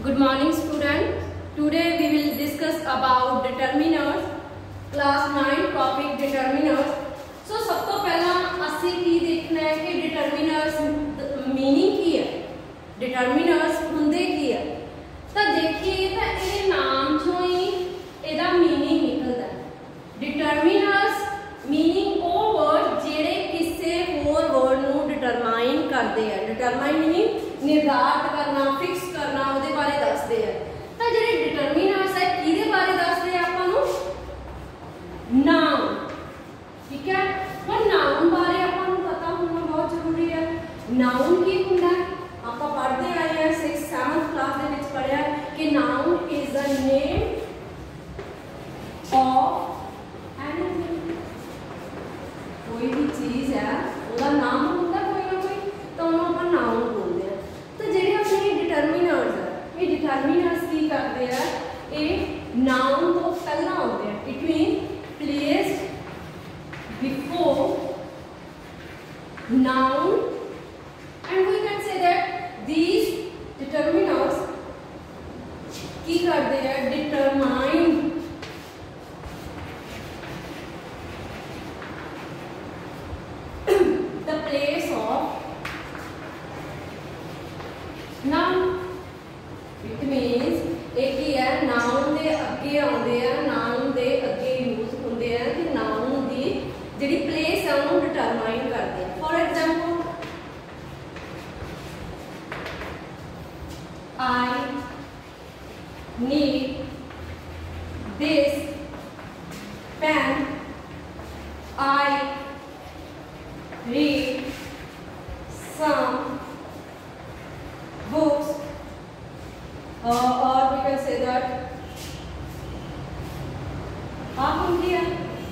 Good morning student. Today we will discuss about determiners. Class 9 topic determiners. So सब तो पहला असी की देखना है कि determiners meaning की है, determiners हुंदे की है। तो देखिए तो ये नाम जो ही इधर meaning निकलता है। Determiners meaning वो word जेड़े किसे और word नू determine करते हैं। Determine meaning निर्धारित करना, फिक्स करना, ਉਹਦੇ ਬਾਰੇ ਦੱਸਦੇ ਆ। ਤਾਂ ਜਿਹੜੇ ਡਿਟਰਮੀਨਰਸ ਹੈ ਕਿਹਦੇ ਬਾਰੇ ਦੱਸਦੇ ਆ ਆਪਾਂ ਨੂੰ? ਨਾਉਨ। ਠੀਕ ਹੈ, ਹੁਣ ਨਾਉਨ ਬਾਰੇ ਆਪਾਂ ਨੂੰ ਪਤਾ ਹੋਣਾ ਬਹੁਤ ਜ਼ਰੂਰੀ ਹੈ। ਨਾਉਨ ਕੀ ਹੁੰਦਾ ਹੈ? ਆਪਾਂ ਪੜ੍ਹਦੇ ਆਏ ਹਾਂ 6th 7th ਕਲਾਸ ਦੇ ਵਿੱਚ ਪੜ੍ਹਿਆ ਕਿ noun is the name of anything. ਕੋਈ ਵੀ ਚੀਜ਼ ਹੈ ਉਹਦਾ ਨਾਮ ਹੁੰਦਾ ਕੋਈ ਨਾ ਕੋਈ, ਤਾਂ ਉਹਨੂੰ ਆਪਾਂ ਨਾਉਨ ਬੋਲਦੇ ਆ। तो जेडे अपने डिटरमिनर्स है, ये डिटरमिनर्स की करते हैं, ये नाउन तो पहला होते हैं। It mean placed before noun and we can say that these determiners की करते हैं determine the place of noun. It means एक ही है नाउन दे अगे आउंदे हैं, नाउन दे अगे यूज होंदे हैं कि नाउन दी जिहड़ी प्लेस है उन्हें डिटरमाइन करते हैं। For example I need this pen, I read some books, or we can say that आप उनकी है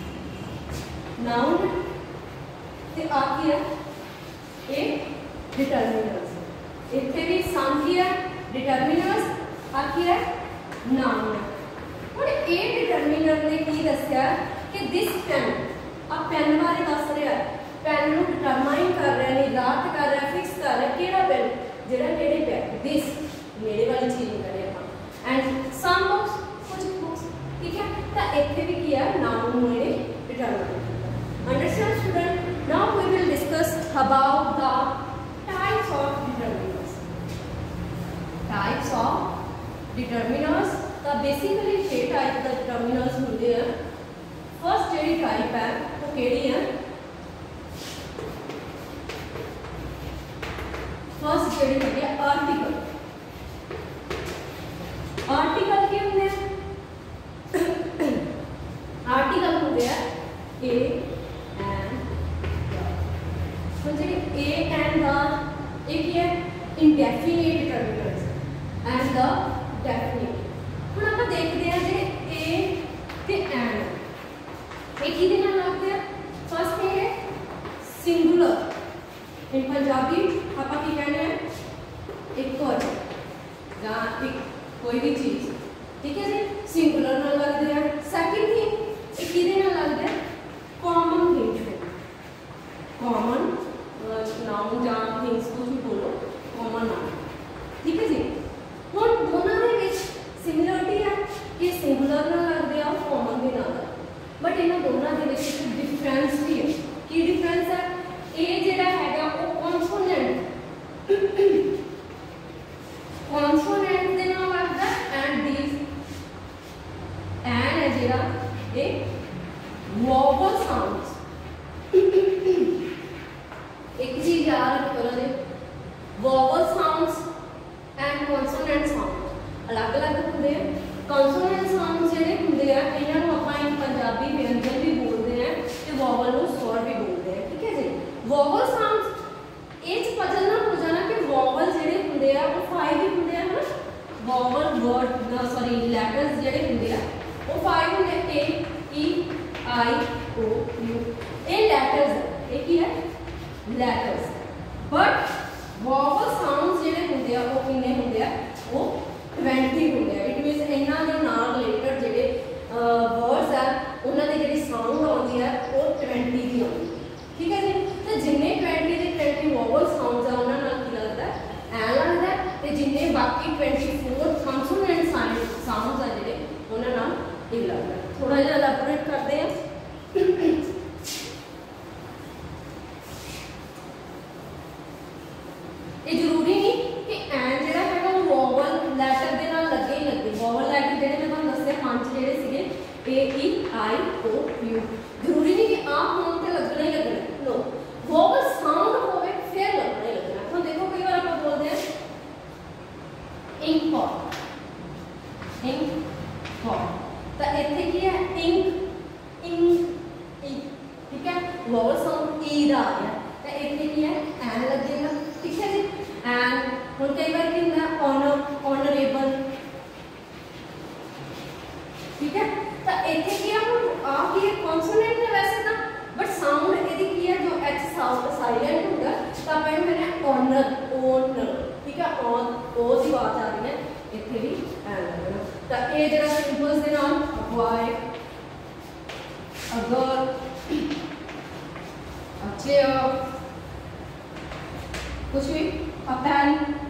नाउन ते आपकी है एक डिटरमिनर्स। इतने भी सम की है डिटरमिनर्स, आपकी है नाउन। और ये डिटरमिनर ने की दस्या कि दिस पेन, आप पेन बारे दस रहे हैं, पेन को डिटरमाइन कर रहे हैं, निर्धारित कर रहे हैं, फिक्स कर रहे हैं केड़ा पेन जेड़ा केड़े पे दिस मेरे वाली चीज करे अपन एंड सम बुक्स कुछ बुक्स। ठीक है, तो इथे भी किया नाउन ने determine. Understand student? Now we will discuss about the types of determiners. Types of determiners तो बेसिकली 6 टाइप द डिटरमिनर्स होंगे हैं। फर्स्ट जेडी टाइप है वो केड़ी है? फर्स्ट जेडी होती है आर्टिकल। आर्टिकल के होंगे आर्टिकल होंगे ए एंड मतलब ए एंड द एक है indefinite determiners and the definite. हम आप देखते हैं जे ए ते एंड एक ही दिन लगते हैं। फर्स्ट है सिंगुलर, इन पंजाबी आप की कहने हैं एक और या एक कोई भी चीज। ठीक है जी, सिंगुलर ना लगते हैं। सेकंड थिंग एक ही दिन लगते हैं कॉमन थिंग्स पे, कॉमन नाउन या थिंग्स को भी बोलो कॉमन नाउन। ठीक है जी, हम दोनों में विच सिमिलरिटी है कि सिंगुलर ना लगते हैं और कॉमन भी ना लगते, बट इन्होंने दोनों के विच डिफरेंस भी है। की डिफरेंस है? ए जेड़ा हैगा वो कॉन्सोनेंट कॉन्सोनेंट दे नाल लगदा एंड दिस एंड है जेड़ा ए वोवल साउंड्स। एक चीज याद रखो ना, vowel sounds and consonant sounds अलग अलग होंगे हैं। कॉन्सोनेंट साउंड्स जेड़े होंगे हैं इन्हां नूं आपां पंजाबी व्यंजन भी बोलते हैं ते वोवल नूं स्वर भी बोलते हैं। ठीक है जी, वोवल साउंड्स इस पजल ना हो जाना कि वोवल जेडे हुंदे आ वो 5 ही हुंदे आ ना। वोवल वर्ड सॉरी लेटर्स जेडे हुंदे आ वो 5 हुंदे ए ई आई ओ यू। ये लेटर्स है, एक ही है लेटर्स, बट वोवल साउंड्स जेडे हुंदे आ वो कितने हुंदे आ? वो 20 हुंदे आ। इट मींस इन्हां दे नाल रिलेटेड जेडे वर्ड्स आ उन्हां दी जेडी साउंड आउंदी है वो 20 दी आउंदी। ठीक है जी, तो जिन्ने 20 दे 20 वोवल साउंड्स आ उन्हां नाल की लगदा है ऐ लगदा है, ते जिन्ने बाकी 24 थोड़ा जिहा एलैबोरेट करते हैं। ये जरूरी नहीं कि एन जिहड़ा है वो वोवल लैटर दे नाल लगे ही लगे। वोवल लैटर जिहड़े मैं तुहानूं दस्से 5 जिहड़े सीगे ए ई आई ओ यू, जरूरी नहीं कि आप होण ते लगना ही लगना। नो, वोवल साउंड होवे फिर लगना ही लगना। तो देखो कई बार आप बोलते हैं इंक पॉट, इंक पॉट, तो इत्थे की है इंक, इंक, इंक, ठीक है। वोवल साउंड ई दा आ गया, तो इत्थे की है एन लगेगा, ठीक है जी। एंड हुण कई बार की होंदा ऑनर, ऑनरेबल, ठीक है। तो इत्थे की है आ की है कॉन्सोनेंट है वैसे तो, बट साउंड इहदी की है जो एच साउंड साइलेंट होगा, तो आप कहने ऑनर, ओनर, ठीक है। ऑन ओ दी आवाज आ रही है, इत्थे भी एन लगना। तो ये जरा सिंपल्स दे नाम अवॉइड, अगर, चेयर, कुछ भी, अ पेन,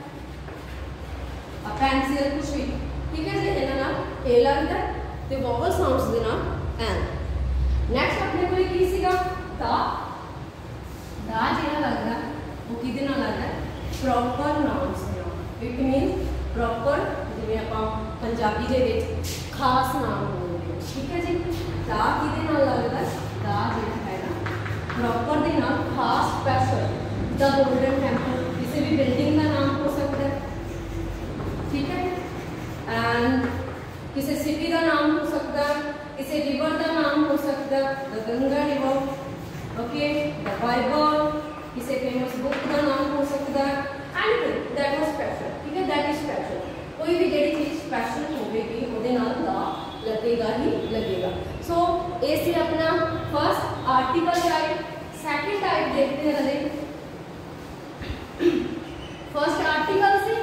अ पेंसिल, कुछ भी, ठीक है जी। इन्हां नाल ए लगदा ते वोवल साउंड्स दे नाल एन। नैक्सट अपने कोल की सीगा दा, दा जिहड़ा लगदा वो किहदे नाल लगदा प्रॉपर नाउन्स दे नाल। इट मीनस प्रॉपर जिवें आपां पंजाबी दे विच खास नाम बोलदे हां, ठीक है जी। दा किहदे नाल लगदा, दा जिहड़ा है ना प्रॉपर दे नाल खास स्पैशल। द गोल्डन टेंपल किसी भी बिल्डिंग का नाम हो सकता है, ठीक है। एंड किसी सिटी का नाम हो सकता है, किसी रिवर का नाम हो सकता है, the Ganga river, okay. The Bible किसी फेमस बुक का नाम हो सकता है, एनीथिंग दैट वाज स्पेशल, ठीक है। दैट इज स्पेशल, कोई भी जेडी चीज स्पेशल होगी ਉਹਦੇ ਨਾਲ दा लगेगा ही लगेगा। सो ये सी अपना first article type. Second type देखते हैं हले। फर्स्ट आर्टिकल से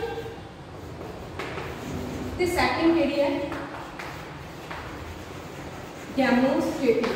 ते सेकंड केड़ी है डेमोस्ट्रेटिव।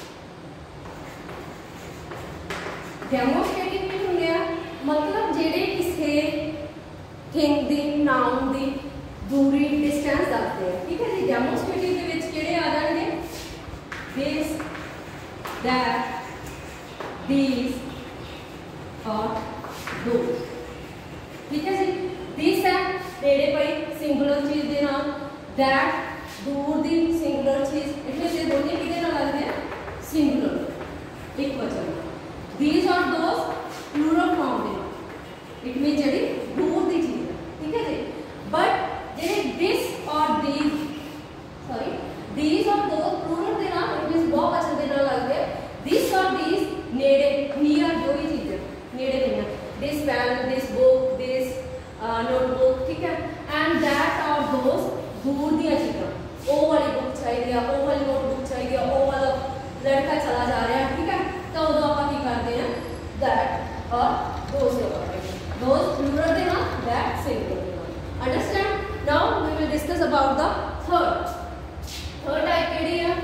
डेमोस्ट्रेटिव की होंगे मतलब जेडे किसी थिंग दी, नाउन दी दूरी, डिस्टेंस दसते हैं, ठीक है जी। डेमोस्ट्रेटिव दे विच केड़े आ जाएंगे दिस, दैट, दीस और दोस, ठीक है जी। दिस है नेड़े पई सिंगुलर चीज दे नाल, दैट दूर दी सिंगुलर चीज, इतने से दोनों किदे नाल लगदे हैं सिंगुलर, एक वचन। दीस और दोस प्लूरल फॉर्म दे नाल, इट मीन जेडी दूर दी चीज है, ठीक है जी। बट जेडे दिस और दीस, सॉरी दीस और दोस प्लूरल दे नाल, इट मीन बहुवचन दे नाल लगदे। दिस और दीस नेड़े, नियर जो भी चीज है नेड़े नहीं है, this pen, this book, this notebook, ठीक है। एंड दैट और दोस दूर दी चीज़ां, ओ वाली बुक चाहिए, ओ वाली नोटबुक चाहिए, ओ वाला लड़का चला जा रहा है, ठीक है। तो उदों आप की करते हैं दैट और दोस करते हैं, दोस प्लूरल दे नाल, दैट सिंगुलर दे नाल। Understand. Now we will discuss about the third. Third type केड़ी है?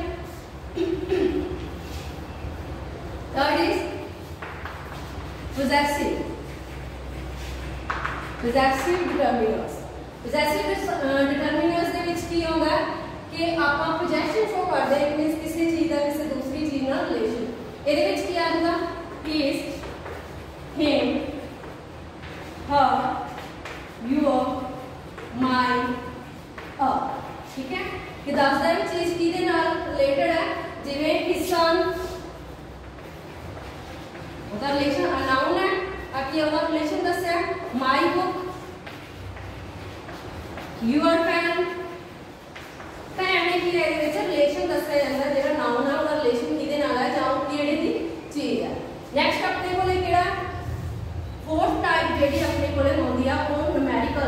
Third is possessive, possessive determiners। possessive determiners ਦੇ ਵਿੱਚ ਕੀ ਹੁੰਦਾ ਕਿ ਆਪਾਂ possession ਸ਼ੋ ਕਰਦੇ ਹਾਂ, ਮੀਨਸ ਕਿਸੇ ਚੀਜ਼ ਦਾ ਕਿਸੇ ਦੂਸਰੀ ਚੀਜ਼ ਨਾਲ ਰਿਲੇਸ਼ਨ। ਇਹਦੇ ਵਿੱਚ ਕੀ ਆ ਜਾਂਦਾ his, him, her, your, mine, ठीक है। कि ਦੱਸਦਾ ਇਹ ਚੀਜ਼ ਕਿਹਦੇ ਨਾਲ ਰਿਲੇਟਡ ਹੈ, ਜਿਵੇਂ his son, ਉਹਦਾ ਰਿਲੇਸ਼ਨ ਅਨਾउन है, आपकी ਉਹਦਾ ਰਿਲੇਸ਼ਨ ਦੱਸਿਆ my book, your pen। Pen ਨੇ ਕੀ ਇਹਦੇ ਵਿੱਚ ਰਿਲੇਸ਼ਨ ਦੱਸਿਆ ਜਾਂਦਾ, ਜਿਹੜਾ ਨਾउन ਹੈ ਉਹਦਾ ਰਿਲੇਸ਼ਨ ਕਿਹਦੇ ਨਾਲ ਹੈ ਜਾਂ ਉਹ ਕਿਹੜੇ ਦੀ ਚੀਜ਼ ਹੈ। ਨੈਕਸਟ ਆਪਣੇ ਕੋਲੇ ਕਿਹੜਾ फोर्थ टाइप ਜਿਹੜੀ ਆਪਣੇ ਕੋਲੇ ਹੁੰਦੀ ਆ ਉਹ numerical।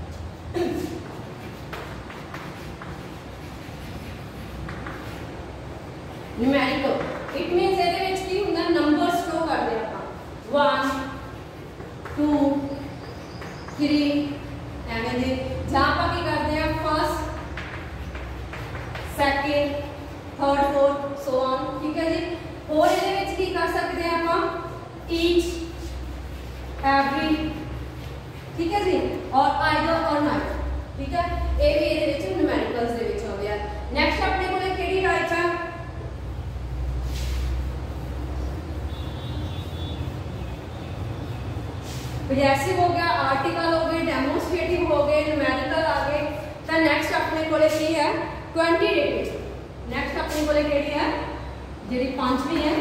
numerical it means ਇਹਦੇ ਵਿੱਚ ਕੀ ਹੁੰਦਾ ਨੰਬਰ ਸ਼ੋ ਕਰਦੇ ਆਪਾਂ 1 2 3 ਐਵੇਂ ਦੇ, ਜਾਂ ਆਪਾਂ ਕੀ ਕਰਦੇ ਆ first, second, third, fourth, so on, ठीक है जी। और ਇਹਦੇ ਵਿੱਚ ਕੀ ਕਰ ਸਕਦੇ ਆ ਆਪਾਂ each, every, ठीक है जी, और either और neither, ठीक है। ਇਹ ਵੀ ਇਹਦੇ ਵਿੱਚ numерicals ਦੇ ਵਿੱਚ ਆਉਂਦੇ ਆ। ਨੈਕਸਟ ਆਪਣੇ ਕੋਲੇ ਕਿਹੜੀ ਕਿਹੜੀ ਟਾਈਪ ਹੈ? पजेसिव हो गया, आर्टिकल हो गए, डेमोन्स्ट्रेटिव हो गए, न्यूमेरिकल आ गए। तो नेक्स्ट अपने कोले की है क्वांटिटेटिव। नेक्स्ट अपने कोले केड़ी है जी पांचवी है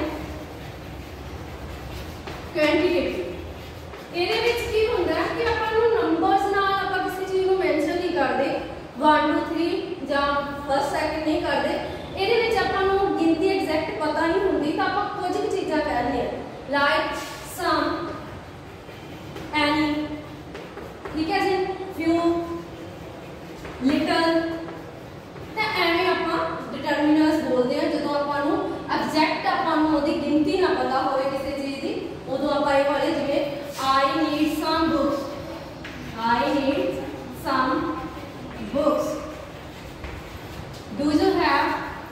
क्वांटिटेटिव। ਇਹਦੇ ਵਿੱਚ ਕੀ ਹੁੰਦਾ ਹੈ ਕਿ ਆਪਾਂ ਨੂੰ ਨੰਬਰਸ ਨਾਲ ਆਪਾਂ ਕਿਸੇ ਚੀਜ਼ ਨੂੰ ਮੈਂਸ਼ਨ ਨਹੀਂ ਕਰਦੇ 1 2 3 ਜਾਂ ਫਸਟ ਸੈਕਿੰਡ ਨਹੀਂ ਕਰਦੇ। ਇਹਦੇ ਵਿੱਚ ਆਪਾਂ ਨੂੰ ਗਿਣਤੀ ਐਗਜ਼ੈਕਟ ਪਤਾ ਨਹੀਂ ਹੁੰਦੀ ਤਾਂ ਆਪਾਂ ਕੁਝ ਕੁ ਚੀਜ਼ਾਂ ਕਹਿੰਦੇ ਆ ਲਾਈਕ ਸਮ, any, ठीक है जी, few, little। तो एवें आपां डिटरमिनर्स बोलते हैं जो आपां नूं एग्जैक्ट आपां नूं ओहदी गिनती ना पता होवे किसी चीज दी, उदों आपां ये वाले जिवें I need some books, I need some books, do you have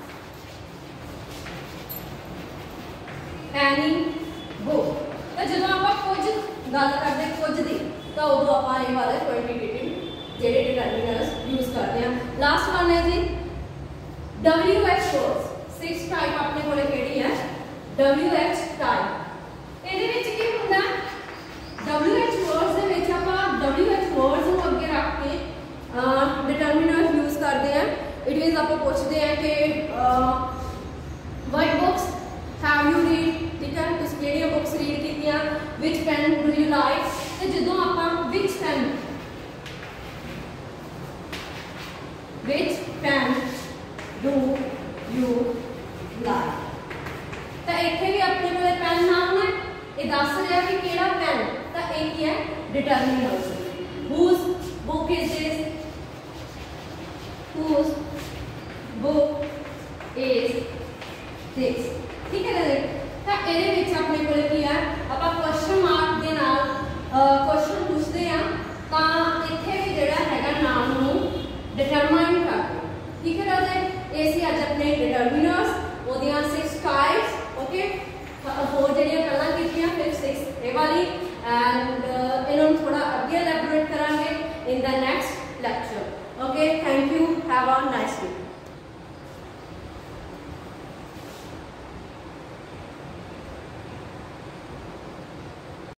any book। तो जो आपां कुछ गल करते कुछ दी तो उदों आपां ये वाले क्वांटिटेटिव जेडे डिटरमिनर्स यूज करते हैं। लास्ट वन है जी WH वर्ड्स। 6 टाइप अपने कोले केड़ी है WH टाइप। ਇਹਦੇ ਵਿੱਚ ਕੀ ਹੁੰਦਾ WH वर्ड्स ਦੇ ਵਿੱਚ ਆਪਾਂ WH वर्ड्स ਨੂੰ ਅੱਗੇ ਰੱਖ ਕੇ डिटरमिनर्स यूज करते हैं। इट मींस ਆਪਾਂ ਪੁੱਛਦੇ हैं कि what books have you read, ठीक है, ਤੁਸੀਂ ਕਿਹੜੀਆਂ ਬੁੱਕਸ ਰੀਡ ਕੀਤੀਆਂ, which pen do you like। ਤੇ ਜਦੋਂ ਆਪਾਂ which pen do you like, ਤਾਂ ਇੱਥੇ ਵੀ ਆਪਣੇ ਕੋਲੇ ਪੈਨ ਨਾਮ ਹੈ, ਇਹ ਦੱਸ ਰਿਹਾ ਕਿ ਕਿਹੜਾ ਪੈਨ, ਤਾਂ ਇਹ ਕੀ ਹੈ determiners. whose book is this, whose book is this, ठीक है ना। ਤਾਂ ਇਹਦੇ ਵਿੱਚ ਆਪਣੇ ਕੋਲੇ ਕੀ ਹੈ ਆਪਾਂ ਕੁਐਸਚਨ ਮਾਰਕ ਦੇ ਨਾਲ ਕੁਐਸਚਨ ਪੁੱਛਦੇ ਆ ਤਾਂ ਇੱਥੇ ਵੀ ਜਿਹੜਾ ਹੈਗਾ ਨਾਮ ਨੂੰ ਡਿਟਰਮਾਈਨ ਕਰਦੇ, ਠੀਕ ਹੈ ਨਾ। ਇਹ ਸੀ ਅੱਜ ਆਪਣੇ डिटरमिनर्स ਉਹਦੀਆਂ 6 ਟਾਈਪਸ। ਓਕੇ, ਹੋਰ ਜਿਹੜੀਆਂ ਪਹਿਲਾਂ ਕੀਤੀਆਂ ਫਿਰ 6 ਇਹ ਵਾਲੀ ਐਂਡ ਇਹਨਾਂ ਨੂੰ ਥੋੜਾ ਅੱਗੇ ਐਲੈਬੋਰੇਟ ਕਰਾਂਗੇ in the next lecture. Okay, thank you, have a nice day.